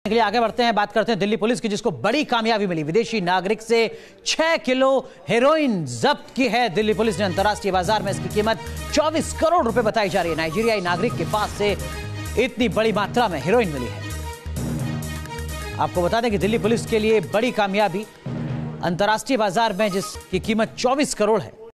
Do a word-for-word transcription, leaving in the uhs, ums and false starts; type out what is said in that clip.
के लिए आगे बढ़ते हैं, बात करते हैं दिल्ली पुलिस की, जिसको बड़ी कामयाबी मिली। विदेशी नागरिक से छह किलो हेरोइन जब्त की है दिल्ली पुलिस ने। अंतर्राष्ट्रीय बाजार में इसकी कीमत चौबीस करोड़ रुपए बताई जा रही है। नाइजीरियाई नागरिक के पास से इतनी बड़ी मात्रा में हेरोइन मिली है। आपको बता दें कि दिल्ली पुलिस के लिए बड़ी कामयाबी, अंतर्राष्ट्रीय बाजार में जिसकी कीमत चौबीस करोड़ है,